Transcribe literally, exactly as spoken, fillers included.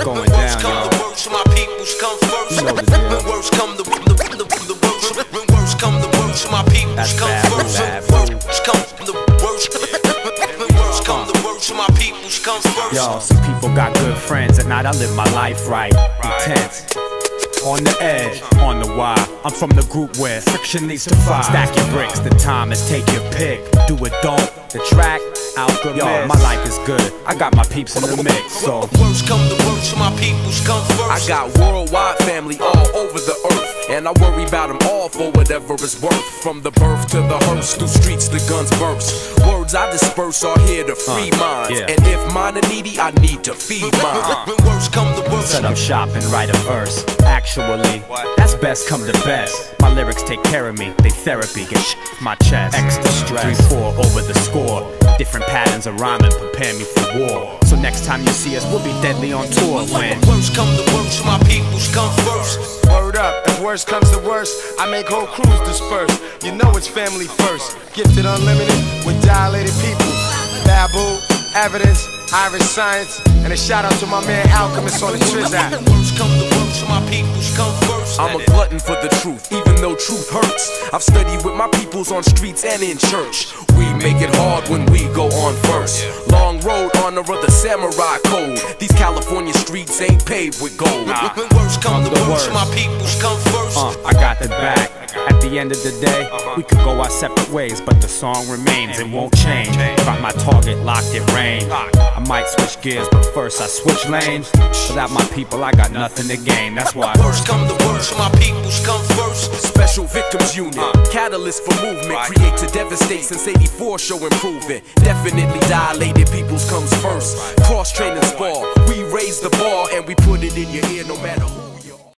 going down, y'all. My peoples come first. You know the deal. When words come the the the the worst. When words come the worst, my peoples That's come bad, first. bad, When words come the worst. When words come the worst, my peoples come first. Yo, some people got good friends. At night I live my life right. Intense. On the edge, on the wire. I'm from the group where friction needs to fire. Stack your bricks, the time is take your pick. Do it, don't. The track, Alchemist. Yo, my life is good. I got my peeps in the mix, so. Words come the worst, my peoples come first. I got worldwide family all over the earth, and I worry about them all for whatever it's worth. From the birth to the hearse, through streets the guns burst. Words I disperse are here to free uh, minds, yeah. and if mine are needy, I need to feed mine. When words come the worst. Set up shop and write a verse. Actually, that's best come to best. My lyrics take care of me, they therapy, get sh off my chest. Extra stress, three four over the score. Different patterns of rhyming prepare me for war. So next time you see us, we'll be deadly on tour. When words come the worst, my peoples come first. Word up, if worst comes to worst, I make whole crews disperse. You know it's family first. Gifted unlimited with dilated people. Babu, Evidence, Irish Science, and a shout out to my man Alchemist on the Trizak. Words come the worst, my peoples come first. I'm a glutton for the truth, even though truth hurts. I've studied with my peoples on streets and in church. We make it hard when we go on first. Long road, honor of the samurai code. These California streets ain't paved with gold. When words come the worst, my peoples come first. uh, I got the back. At the end of the day, we could go our separate ways, but the song remains, it won't change. Got my target locked, it rain. I might switch gears, but first I switch lanes. Without my people, I got nothing to gain. That's why words come the worst, my peoples come first. Special Victims Unit, catalyst for movement, create to devastate since eighty-four, show improvement. Definitely dilated peoples comes first. Cross training spar, we raise the bar and we put it in your ear no matter who.